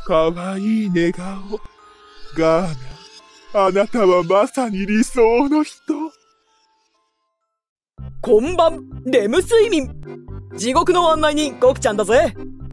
かわいい寝顔。ガーナ、あなたはまさに理想の人。 こんばん、レム睡眠。地獄の案内人、コクちゃんだぜ。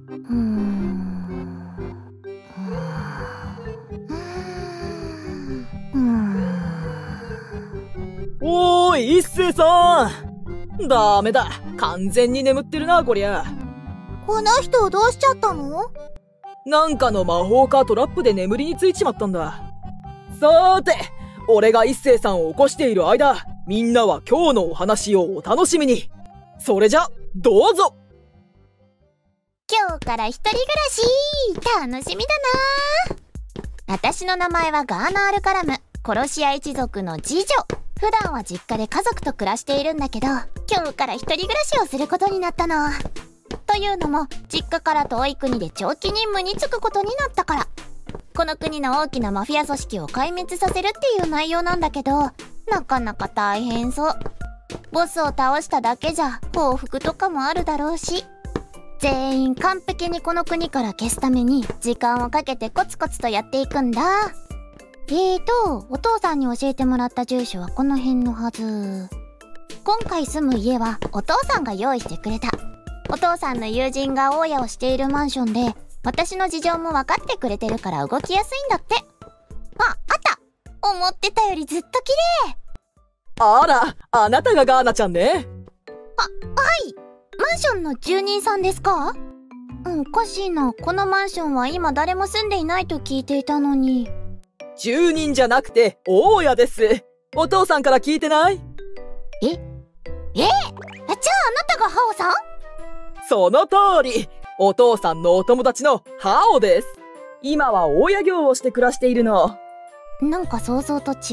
おーい、一星さん。ダメだ、完全に眠ってるな、こりゃ。 この人どうしちゃったの？ なんかの魔法かトラップで眠りについちまったんだ。さーて、俺が一星さんを起こしている間、みんなは今日のお話をお楽しみに。それじゃ、どうぞ。 今日から一人暮らし、楽しみだな。私の名前はガーナ・アルカラム、殺し屋一族の次女。普段は実家で家族と暮らしているんだけど、今日から一人暮らしをすることになったの。というのも、実家から遠い国で長期任務に就くことになったから。この国の大きなマフィア組織を壊滅させるっていう内容なんだけど、なかなか大変そう。ボスを倒しただけじゃ報復とかもあるだろうし、全員完璧にこの国から消すために時間をかけてコツコツとやっていくんだ。お父さんに教えてもらった住所はこの辺のはず。今回住む家はお父さんが用意してくれた。お父さんの友人が大家をしているマンションで、私の事情も分かってくれてるから動きやすいんだって。あった。思ってたよりずっと綺麗。 あら、あなたがガーナちゃんね。 はい。マンションの住人さんですか？おかしいな。このマンションは今誰も住んでいないと聞いていたのに。 住人じゃなくて大家です。お父さんから聞いてない？ じゃああなたがハオさん？ その通り。お父さんのお友達のハオです。今は大家業をして暮らしているの。 なんか想像と違った。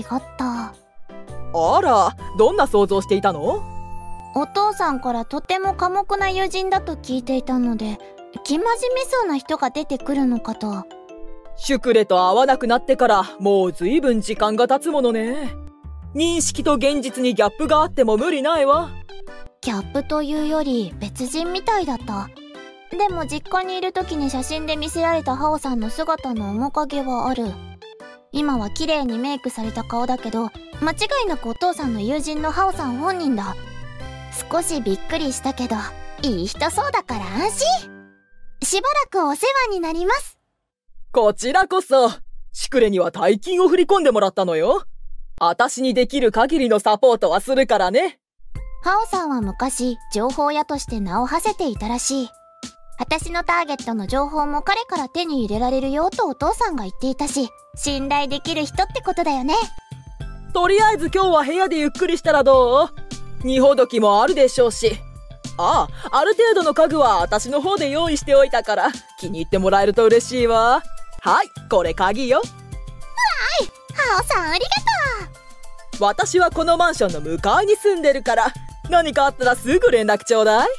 あら、どんな想像していたの？ お父さんからとても寡黙な友人だと聞いていたので、生真面目そうな人が出てくるのかと。 シュクレと会わなくなってからもうずいぶん時間が経つものね。認識と現実にギャップがあっても無理ないわ。 ギャップというより別人みたいだった。でも実家にいる時に写真で見せられたハオさんの姿の面影はある。今は綺麗にメイクされた顔だけど、間違いなくお父さんの友人のハオさん本人だ。少しびっくりしたけど、いい人そうだから安心。しばらくお世話になります。 こちらこそ、シュクレには大金を振り込んでもらったのよ。私にできる限りのサポートはするからね。 ハオさんは昔、情報屋として名を馳せていたらしい。私のターゲットの情報も彼から手に入れられるよとお父さんが言っていたし、信頼できる人ってことだよね。 とりあえず今日は部屋でゆっくりしたらどう？荷ほどきもあるでしょうし。ある程度の家具は私の方で用意しておいたから、気に入ってもらえると嬉しいわ。はい、これ鍵よ。 ハオさんありがとう。私はこのマンションの向かいに住んでるから、何かあったらすぐ連絡ちょうだい。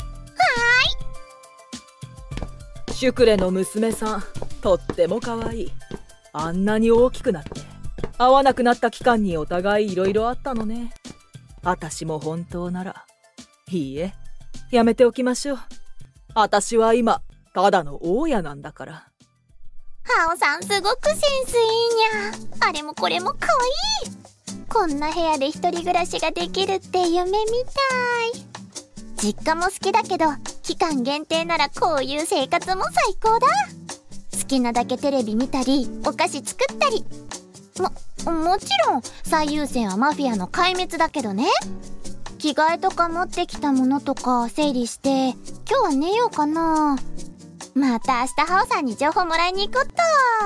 シュクレの娘さん、とっても可愛い。あんなに大きくなって会わなくなった期間にお互いいろいろあったのね。私も本当なら、いいえ、やめておきましょう。私は今ただの大家なんだから。 ハオさんすごくセンスいいにゃ。あれもこれも可愛い。こんな部屋で一人暮らしができるって夢みたい。実家も好きだけど、期間限定ならこういう生活も最高だ。好きなだけテレビ見たり、お菓子作ったり。もちろん最優先はマフィアの壊滅だけどね。着替えとか持ってきたものとか整理して、今日は寝ようかな。また明日ハオさんに情報もらいに行こっと。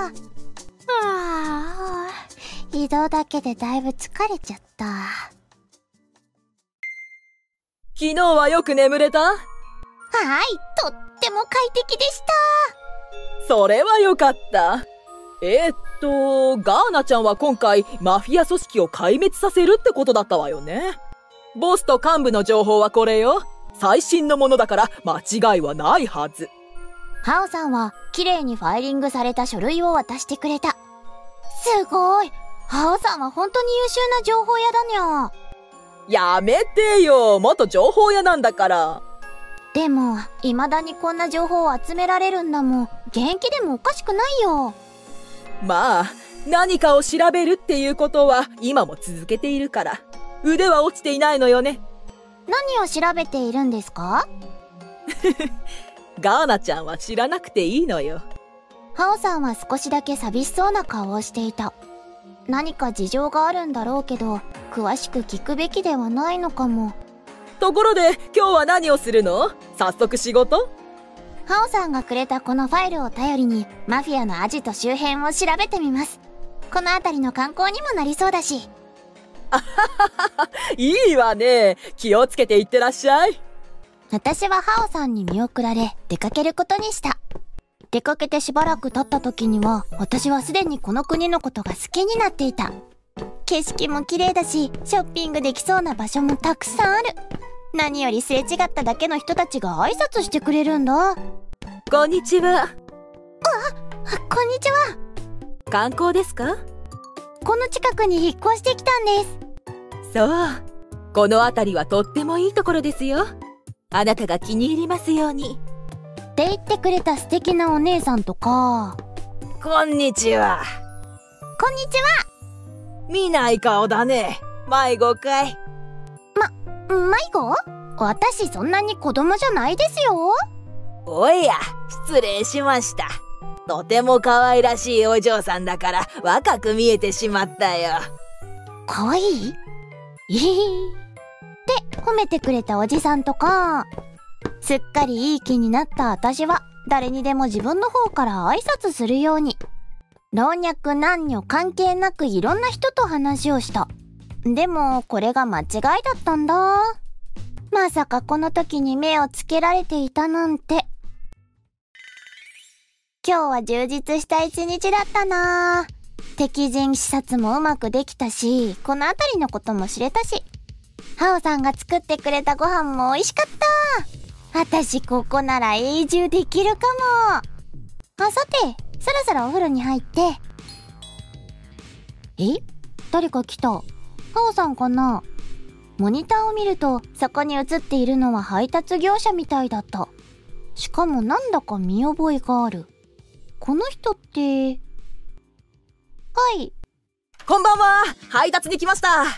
移動だけでだいぶ疲れちゃった。 昨日はよく眠れた？ はい、とっても快適でした。 それはよかった。ガーナちゃんは今回マフィア組織を壊滅させるってことだったわよね。ボスと幹部の情報はこれよ。最新のものだから間違いはないはず。 ハオさんは綺麗にファイリングされた書類を渡してくれた。すごい。ハオさんは本当に優秀な情報屋だにゃ。 やめてよ、元情報屋なんだから。 でも未だにこんな情報を集められるんだもん。現役でもおかしくないよ。 まあ、何かを調べるっていうことは今も続けているから、腕は落ちていないのよね。 何を調べているんですか？ ガーナちゃんは知らなくていいのよ。 ハオさんは少しだけ寂しそうな顔をしていた。何か事情があるんだろうけど、詳しく聞くべきではないのかも。 ところで今日は何をするの？早速仕事？ ハオさんがくれたこのファイルを頼りにマフィアのアジト周辺を調べてみます。この辺りの観光にもなりそうだし。 あははは、いいわね。気をつけていってらっしゃい。 私はハオさんに見送られ出かけることにした。出かけてしばらく経った時には私はすでにこの国のことが好きになっていた。景色も綺麗だし、ショッピングできそうな場所もたくさんある。何よりすれ違っただけの人たちが挨拶してくれるんだ。 こんにちは。 こんにちは。 観光ですか？ この近くに引っ越してきたんです。 そう。この辺りはとってもいいところですよ。あなたが気に入りますように。 って言ってくれた素敵なお姉さんとか。 こんにちは。 こんにちは。 見ない顔だね。迷子かい？ 迷子？私そんなに子供じゃないですよ。 おや、失礼しました。とても可愛らしいお嬢さんだから若く見えてしまったよ。 可愛い？って褒めてくれたおじさんとか。すっかりいい気になった私は誰にでも自分の方から挨拶するように。老若男女関係なくいろんな人と話をした。でもこれが間違いだったんだ。まさかこの時に目をつけられていたなんて。今日は充実した一日だったな。敵陣視察もうまくできたし、この辺りのことも知れたし、ハオさんが作ってくれたご飯も美味しかった。私ここなら永住できるかも。さて、そろそろお風呂に入って。誰か来た。ハオさんかな？モニターを見るとそこに映っているのは配達業者みたいだった。しかもなんだか見覚えがある。この人って。はい。 こんばんは。配達に来ました。って、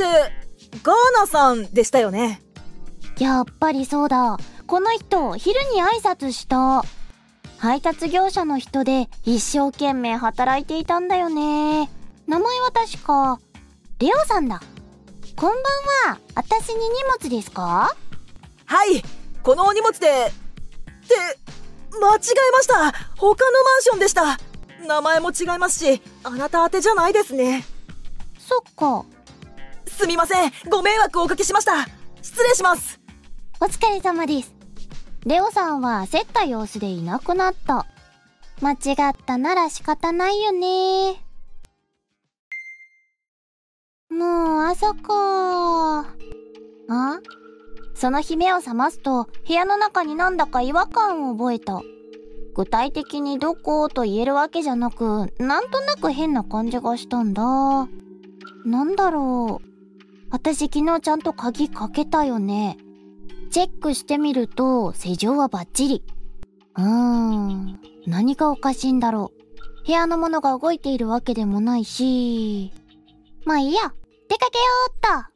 ガーナさんでしたよね。 やっぱりそうだ。この人昼に挨拶した。配達業者の人で一生懸命働いていたんだよね。名前は確かレオさんだ。こんばんは。私に荷物ですか？ はい、このお荷物で。って間違えました。他のマンションでした。名前も違いますし、あなた宛てじゃないですね。 そっか。 すみません。ご迷惑をおかけしました。失礼します。 お疲れ様です。レオさんは焦った様子でいなくなった。間違ったなら仕方ないよね。もう朝か。その日目を覚ますと部屋の中になんだか違和感を覚えた。具体的にどこと言えるわけじゃなく、なんとなく変な感じがしたんだ。なんだろう。私昨日ちゃんと鍵かけたよね。チェックしてみると施錠はバッチリ。何がおかしいんだろう。部屋のものが動いているわけでもないし。まあいいや、出かけようっと。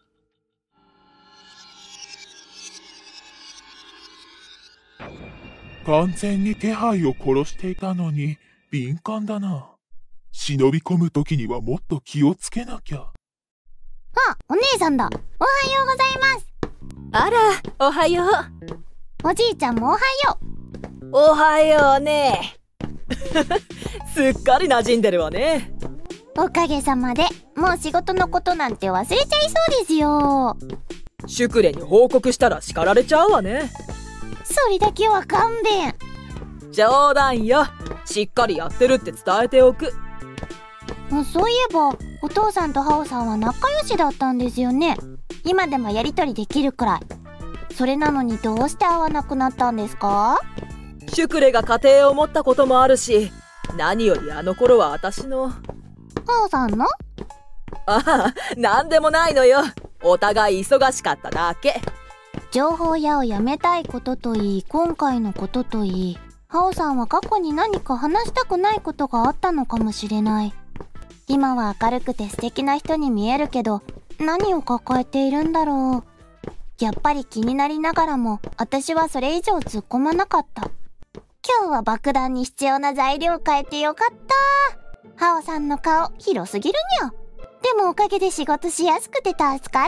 完全に手配を殺していたのに敏感だな。忍び込む時にはもっと気をつけなきゃ。 お姉さんだ。おはようございます。 あら、おはよう。 おじいちゃんもおはよう。おはようね。すっかり馴染んでるわね。 おかげさまでもう仕事のことなんて忘れちゃいそうですよ。 シュクレに報告したら叱られちゃうわね。 それだけは勘弁。 冗談よ。しっかりやってるって伝えておく。 そういえばお父さんとハオさんは仲良しだったんですよね。今でもやりとりできるくらい。それなのにどうして会わなくなったんですか？ シュクレが家庭を持ったこともあるし、何よりあの頃は私の。 ハオさんの？ ああ、なんでもないのよ。お互い忙しかっただけ。 情報屋を辞めたいことといい、今回のことといい、ハオさんは過去に何か話したくないことがあったのかもしれない。今は明るくて素敵な人に見えるけど、何を抱えているんだろう。やっぱり気になりながらも、私はそれ以上突っ込まなかった。今日は爆弾に必要な材料変えてよかった。ハオさんの顔広すぎるにゃ。でもおかげで仕事しやすくて助かる。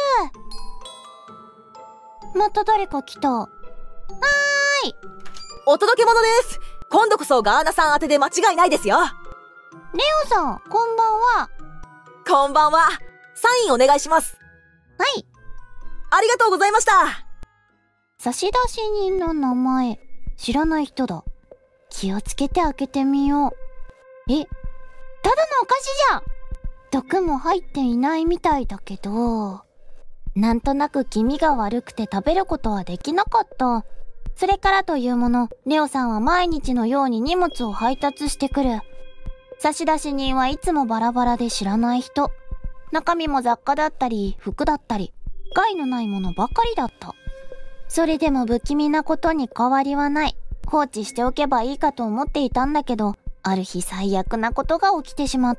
また誰か来た。はーい。 お届け物です。今度こそガーナさん宛てで間違いないですよ。 レオさん、こんばんは。 こんばんは。サインお願いします。 はい。 ありがとうございました。 差出人の名前、知らない人だ。気をつけて開けてみよう。ただのお菓子じゃん。毒も入っていないみたいだけど、なんとなく気味が悪くて食べることはできなかった。それからというもの、レオさんは毎日のように荷物を配達してくる。差出人はいつもバラバラで知らない人。中身も雑貨だったり、服だったり、害のないものばかりだった。それでも不気味なことに変わりはない。放置しておけばいいかと思っていたんだけど、ある日最悪なことが起きてしまった。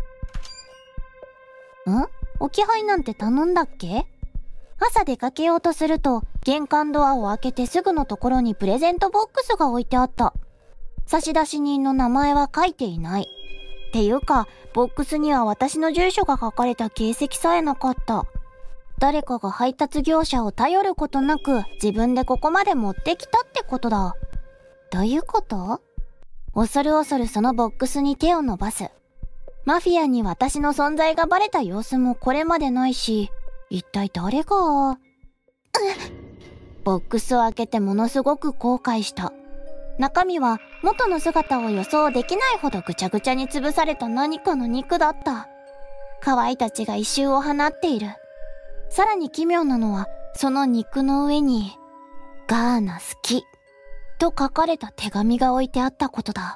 置き配なんて頼んだっけ？朝出かけようとすると、玄関ドアを開けてすぐのところにプレゼントボックスが置いてあった。差出人の名前は書いていない。っていうか、ボックスには私の住所が書かれた形跡さえなかった。誰かが配達業者を頼ることなく、自分でここまで持ってきたってことだ。どういうこと？恐る恐るそのボックスに手を伸ばす。マフィアに私の存在がバレた様子もこれまでないし、一体誰が…ボックスを開けてものすごく後悔した。中身は元の姿を予想できないほどぐちゃぐちゃに潰された何かの肉だった。可愛いたちが異臭を放っている。さらに奇妙なのは、その肉の上に、ガーナ好き、と書かれた手紙が置いてあったことだ。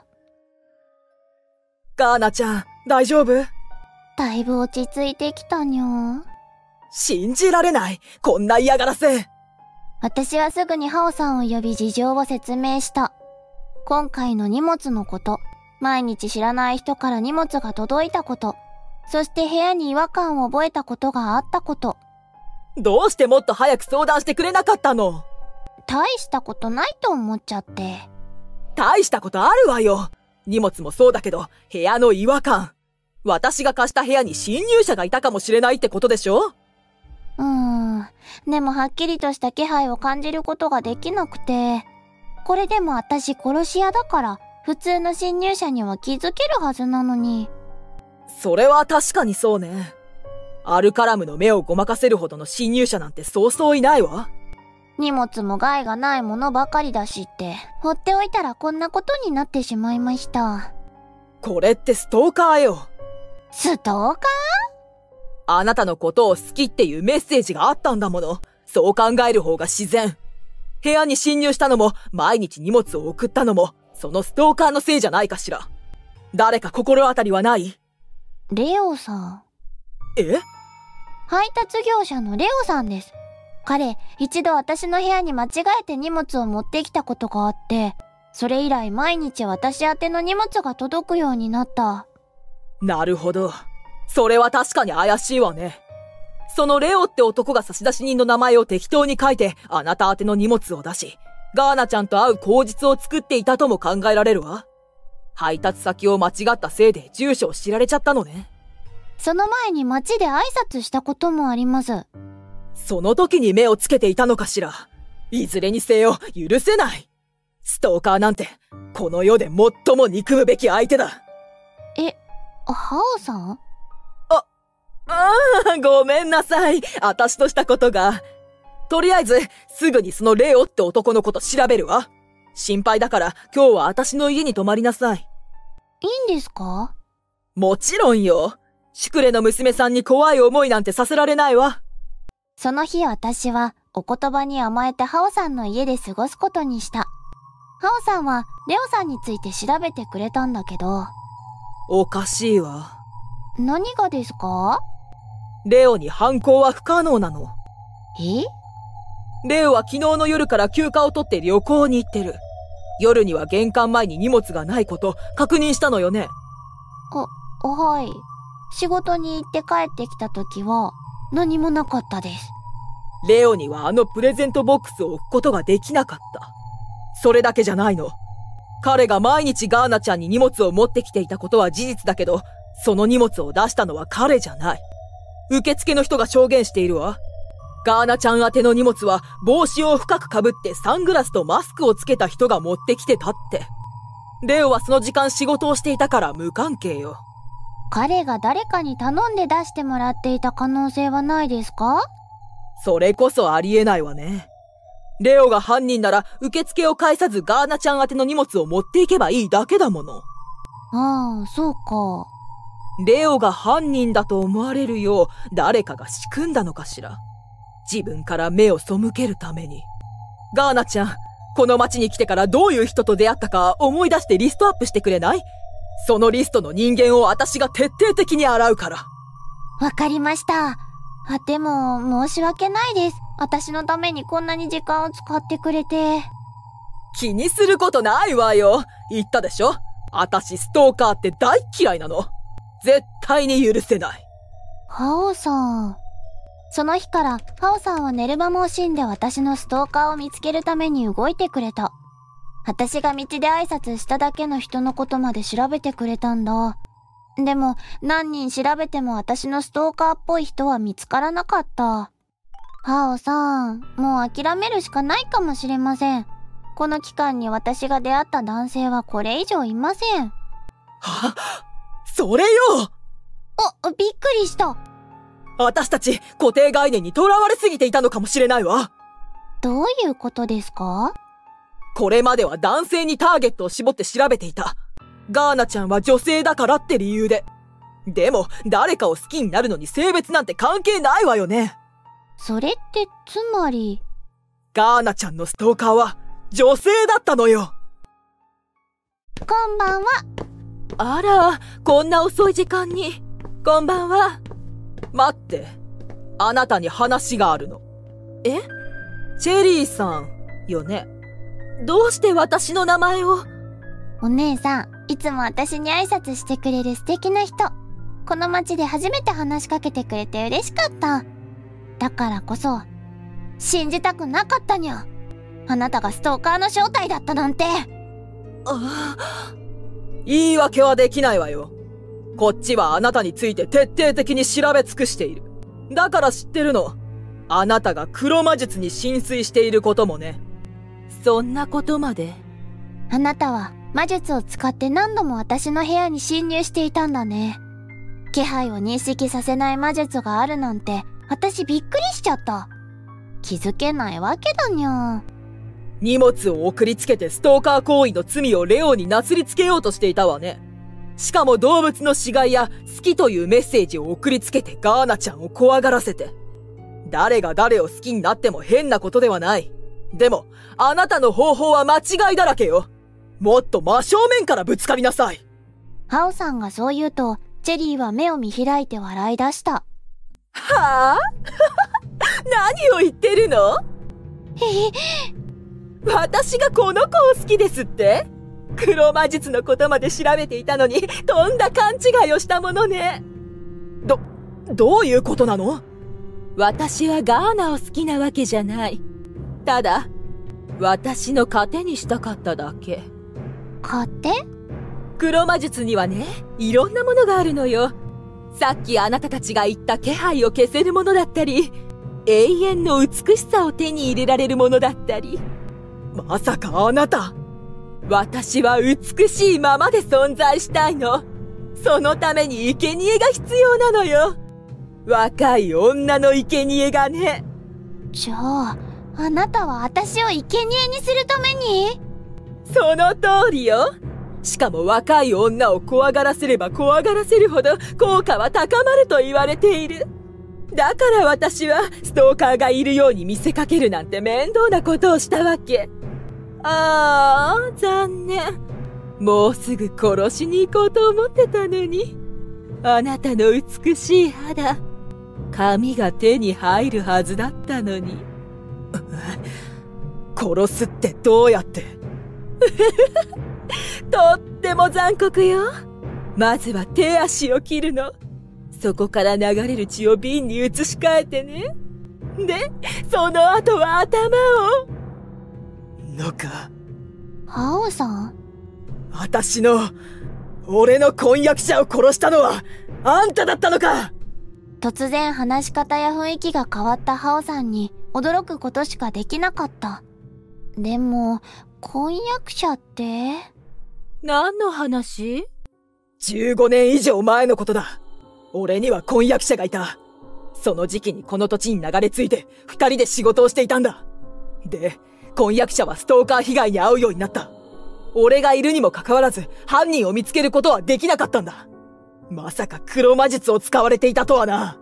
ガーナちゃん、大丈夫？ だいぶ落ち着いてきたにゃ。 信じられない。こんな嫌がらせ。 私はすぐにハオさんを呼び事情を説明した。今回の荷物のこと、毎日知らない人から荷物が届いたこと、そして部屋に違和感を覚えたことがあったこと。 どうしてもっと早く相談してくれなかったの？ 大したことないと思っちゃって。 大したことあるわよ。荷物もそうだけど、部屋の違和感。私が貸した部屋に侵入者がいたかもしれないってことでしょ？ でもはっきりとした気配を感じることができなくて、これでも私殺し屋だから、普通の侵入者には気づけるはずなのに。 それは確かにそうね。アルカラムの目をごまかせるほどの侵入者なんてそうそういないわ。 荷物も害がないものばかりだしって、放っておいたらこんなことになってしまいました。 これってストーカーよ。 ストーカー？ あなたのことを好きっていうメッセージがあったんだもの。そう考える方が自然。部屋に侵入したのも、毎日荷物を送ったのも、そのストーカーのせいじゃないかしら。誰か心当たりはない？ レオさん。 え？ 配達業者のレオさんです。彼、一度私の部屋に間違えて荷物を持ってきたことがあって、それ以来毎日私宛ての荷物が届くようになった。 なるほど。それは確かに怪しいわね。そのレオって男が差出人の名前を適当に書いて、あなた宛ての荷物を出し、ガーナちゃんと会う口実を作っていたとも考えられるわ。配達先を間違ったせいで住所を知られちゃったのね。 その前に街で挨拶したこともあります。 その時に目をつけていたのかしら。いずれにせよ許せない。ストーカーなんて、この世で最も憎むべき相手だ。 ハオさん？ ごめんなさい。私としたことが。とりあえず、すぐにそのレオって男のこと調べるわ。心配だから今日は私の家に泊まりなさい。 いいんですか？ もちろんよ。シュクレの娘さんに怖い思いなんてさせられないわ。 その日私はお言葉に甘えてハオさんの家で過ごすことにした。ハオさんはレオさんについて調べてくれたんだけど。 おかしいわ。 何がですか？ レオに犯行は不可能なの。 レオは昨日の夜から休暇を取って旅行に行ってる。夜には玄関前に荷物がないこと確認したのよね。 はい。仕事に行って帰ってきた時は何もなかったです。 レオにはあのプレゼントボックスを置くことができなかった。それだけじゃないの。彼が毎日ガーナちゃんに荷物を持ってきていたことは事実だけど、その荷物を出したのは彼じゃない。受付の人が証言しているわ。ガーナちゃん宛ての荷物は帽子を深くかぶってサングラスとマスクをつけた人が持ってきてたって。レオはその時間仕事をしていたから無関係よ。 彼が誰かに頼んで出してもらっていた可能性はないですか？ それこそありえないわね。レオが犯人なら受付を返さずガーナちゃん宛ての荷物を持っていけばいいだけだもの。 ああ、そうか。 レオが犯人だと思われるよう誰かが仕組んだのかしら。自分から目を背けるために。ガーナちゃん、この町に来てからどういう人と出会ったか思い出してリストアップしてくれない？そのリストの人間を私が徹底的に洗うから。 わかりました。でも申し訳ないです。私のためにこんなに時間を使ってくれて。 気にすることないわよ。言ったでしょ？私ストーカーって大嫌いなの。絶対に許せない。 ハオさん。その日からハオさんは寝る間も惜しんで私のストーカーを見つけるために動いてくれた。私が道で挨拶しただけの人のことまで調べてくれたんだ。でも何人調べても私のストーカーっぽい人は見つからなかった。ハオさん、もう諦めるしかないかもしれません。この期間に私が出会った男性はこれ以上いません。 は？それよ！ びっくりした。 私たち固定概念にとらわれすぎていたのかもしれないわ。 どういうことですか？ これまでは男性にターゲットを絞って調べていた。ガーナちゃんは女性だからって理由で。でも誰かを好きになるのに性別なんて関係ないわよね。 それってつまりガーナちゃんのストーカーは女性だったのよ。 こんばんは。 あら、こんな遅い時間に。こんばんは。待って、あなたに話があるの。え？チェリーさんよね。どうして私の名前を？ お姉さん、いつも私に挨拶してくれる素敵な人。この街で初めて話しかけてくれて嬉しかった。だからこそ信じたくなかったにゃ。あなたがストーカーの正体だったなんて。 言い訳はできないわよ。こっちはあなたについて徹底的に調べ尽くしている。だから知ってるの。あなたが黒魔術に浸水していることもね。そんなことまで。 あなたは魔術を使って何度も私の部屋に侵入していたんだね。気配を認識させない魔術があるなんて私びっくりしちゃった。気づけないわけだにゃ。 荷物を送りつけてストーカー行為の罪をレオになすりつけようとしていたわね。しかも動物の死骸や好きというメッセージを送りつけてガーナちゃんを怖がらせて。誰が誰を好きになっても変なことではない。でも、あなたの方法は間違いだらけよ。もっと真正面からぶつかりなさい。 ハオさんがそう言うと、チェリーは目を見開いて笑い出した。 はぁ？何を言ってるの？私がこの子を好きですって？黒魔術のことまで調べていたのに、とんだ勘違いをしたものね。どういうことなの？私はガーナを好きなわけじゃない。ただ、私の糧にしたかっただけ。 糧？ 黒魔術にはね、いろんなものがあるのよ。さっきあなたたちが言った気配を消せるものだったり、永遠の美しさを手に入れられるものだったり。まさかあなた、私は美しいままで存在したいの。そのために生贄が必要なのよ。若い女の生贄がね。 じゃあ、あなたは私を生贄にするために？ その通りよ。しかも若い女を怖がらせれば怖がらせるほど効果は高まると言われている。だから私はストーカーがいるように見せかけるなんて面倒なことをしたわけ。ああ、残念。もうすぐ殺しに行こうと思ってたのに。あなたの美しい肌、髪が手に入るはずだったのに。 殺すってどうやって？とっても残酷よ。まずは手足を切るの。そこから流れる血を瓶に移し替えてね。で、その後は頭を。のか。 ハオさん？ 俺の婚約者を殺したのは、あんただったのか！ 突然話し方や雰囲気が変わったハオさんに驚くことしかできなかった。でも、婚約者って？ 何の話？15年以上前のことだ。俺には婚約者がいた。その時期にこの土地に流れ着いて、二人で仕事をしていたんだ。で、婚約者はストーカー被害に遭うようになった。俺がいるにもかかわらず、犯人を見つけることはできなかったんだ。まさか黒魔術を使われていたとはな。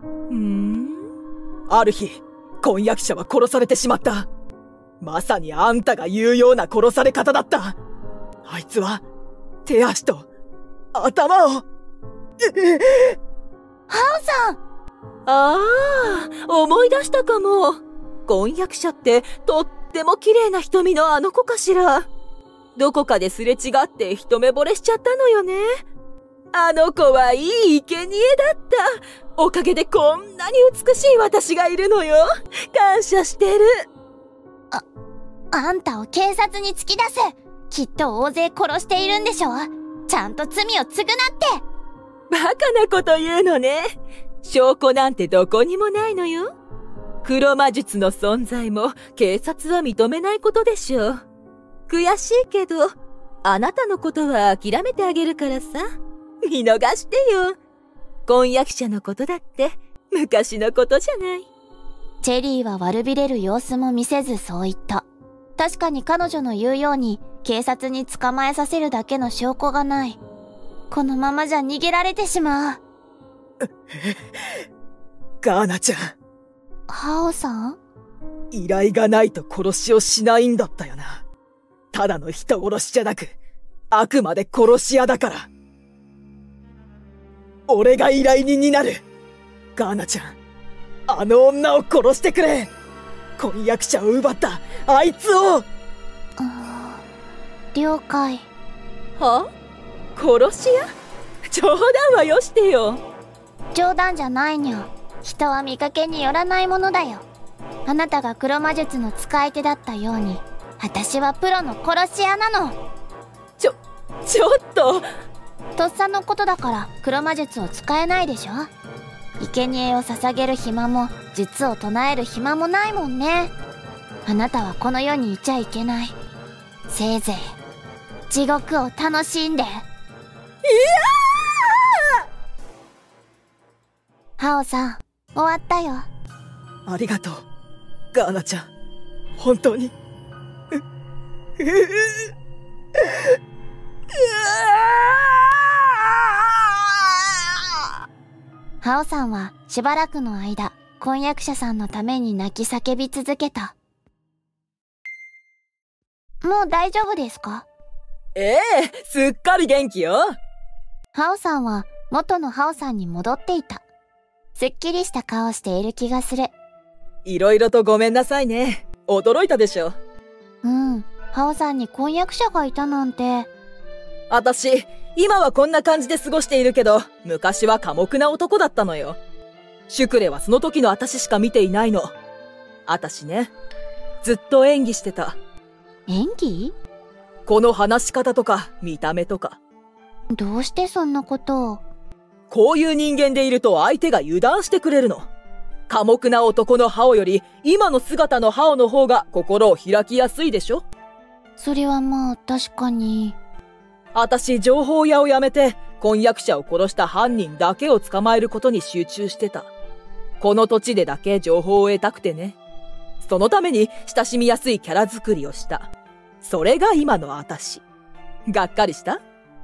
ある日、婚約者は殺されてしまった。まさにあんたが言うような殺され方だった。あいつは、手足と、頭を。 ハオさん！ ああ、思い出したかも。婚約者ってとっても綺麗な瞳のあの子かしら。どこかですれ違って一目惚れしちゃったのよね。あの子はいい生贄だった。おかげでこんなに美しい私がいるのよ。感謝してる。 あんたを警察に突き出す。きっと大勢殺しているんでしょ。ちゃんと罪を償って。 バカなこと言うのね。証拠なんてどこにもないのよ。黒魔術の存在も警察は認めないことでしょう。悔しいけど、あなたのことは諦めてあげるからさ。見逃してよ。婚約者のことだって昔のことじゃない。 チェリーは悪びれる様子も見せずそう言った。確かに彼女の言うように警察に捕まえさせるだけの証拠がない。このままじゃ逃げられてしまう。 ガーナちゃん。 ハオさん？ 依頼がないと殺しをしないんだったよな。ただの人殺しじゃなく、あくまで殺し屋だから。俺が依頼人になる。ガーナちゃん、あの女を殺してくれ。婚約者を奪ったあいつを。 了解。 は？殺し屋？冗談はよしてよ。 冗談じゃないにゃ。人は見かけによらないものだよ。あなたが黒魔術の使い手だったように、私はプロの殺し屋なの。 ちょっと。 とっさのことだから黒魔術を使えないでしょ。生贄を捧げる暇も術を唱える暇もないもんね。あなたはこの世にいちゃいけない。せいぜい地獄を楽しんで。いやー！ ハオさん、終わったよ。 ありがとう、ガーナちゃん。本当に。 ハオさんはしばらくの間、婚約者さんのために泣き叫び続けた。もう大丈夫ですか？ すっかり元気よ。 ハオさんは元のハオさんに戻っていた。すっきりした顔している気がする。 いろいろとごめんなさいね。驚いたでしょ。 ハオさんに婚約者がいたなんて。 私、今はこんな感じで過ごしているけど、昔は寡黙な男だったのよ。シュクレはその時の私しか見ていないの。私ね、ずっと演技してた。 演技？ この話し方とか、見た目とか。 どうしてそんなことを？ こういう人間でいると相手が油断してくれるの。寡黙な男のハオより、今の姿のハオの方が心を開きやすいでしょ？ それはまあ確かに。 私、情報屋を辞めて、婚約者を殺した犯人だけを捕まえることに集中してた。この土地でだけ情報を得たくてね。そのために親しみやすいキャラ作りをした。それが今の私。がっかりした？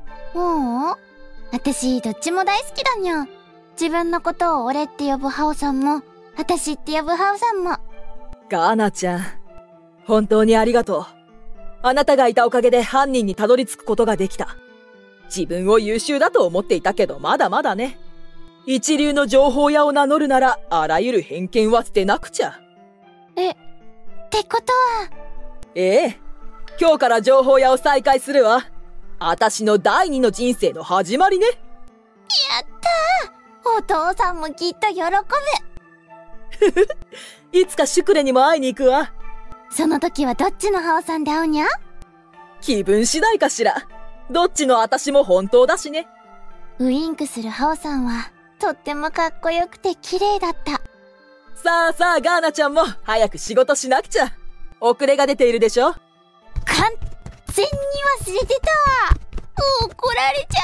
私どっちも大好きだにゃ。自分のことを俺って呼ぶハオさんも、私って呼ぶハオさんも。 ガーナちゃん、本当にありがとう。あなたがいたおかげで犯人にたどり着くことができた。自分を優秀だと思っていたけど、まだまだね。一流の情報屋を名乗るなら、あらゆる偏見は捨てなくちゃ。 ってことは。 ええ、今日から情報屋を再開するわ。私の第二の人生の始まりね。 やったー。お父さんもきっと喜ぶ。 いつかシュクレにも会いに行くわ。 その時はどっちのハオさんで会うにゃ？ 気分次第かしら。どっちの私も本当だしね。 ウインクするハオさんはとってもかっこよくて綺麗だった。 さあさあ、ガーナちゃんも早く仕事しなくちゃ。遅れが出ているでしょ。 完全に忘れてた。怒られち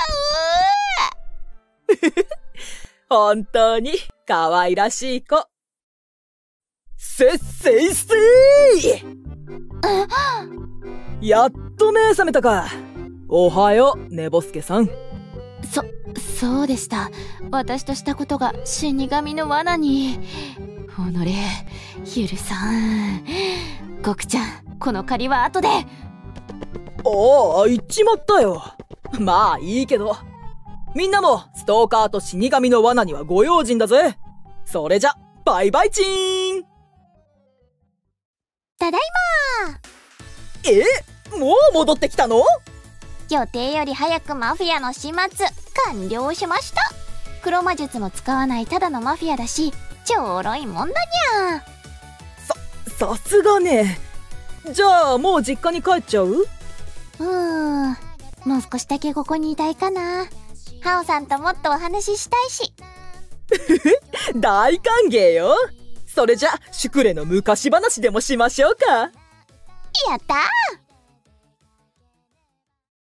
ゃう。 本当に可愛らしい子。せっせいせい。やっと目覚めたか。おはよう、ねぼすけさん。 そうでした。私としたことが死神の罠に。ゆるさん。ゴクちゃん、この借りは後で。 ああ、言っちまったよ。まあいいけど。みんなもストーカーと死神の罠にはご用心だぜ。それじゃ、バイバイチーン。 ただいま。もう戻ってきたの？ 予定より早くマフィアの始末完了しました。黒魔術も使わないただのマフィアだし、ちょろいもんだにゃ。 さすがね。じゃあもう実家に帰っちゃう？ もう少しだけここにいたいかな。ハオさんともっとお話ししたいし。 大歓迎よ。それじゃシュクレの昔話でもしましょうか。 やったー。